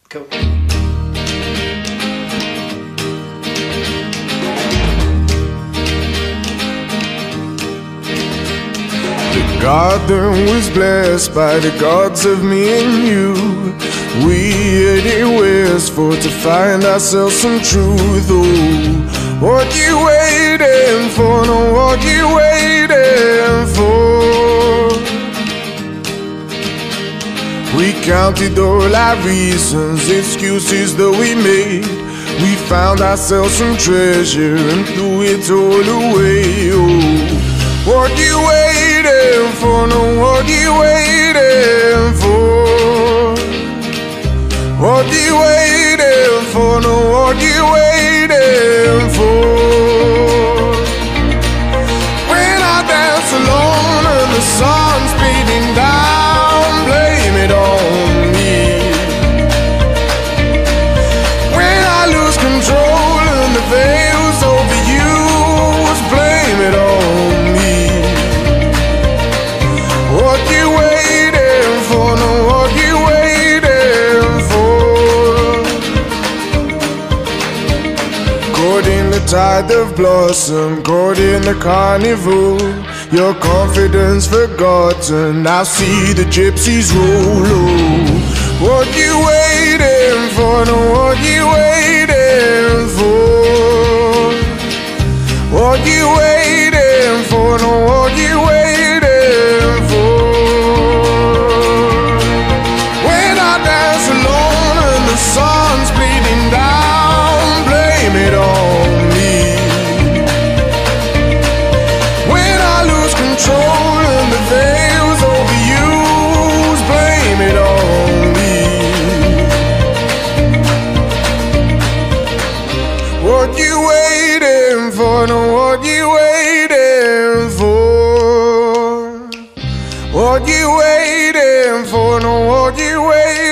Cool. The garden was blessed by the gods of me and you. We headed westward to find ourselves some truth. Oh, what you waiting for? No, what you waiting for? We counted all our reasons, excuses that we made. We found ourselves some treasure and threw it all away. Oh, what you waiting for? No, what you waiting for? What you waiting for? No, what you waiting for? When I dance alone and the sun's beating down, blame it on me. When I lose control and the veil's over you, blame it on me. What you waiting for? No, what you waiting for? Caught in the tide of blossom, caught in the carnival. Your confidence forgotten, now see the gypsies roll. Oh, what you waiting for? No, what you waiting for? What you waiting for? No, what you waiting for? When I dance alone and the sun's bleeding down, blame it on me. When I lose control and the veil's over you, blame it on me. What you waiting for? No, what you waiting for? What you waiting for? No, what you waiting for?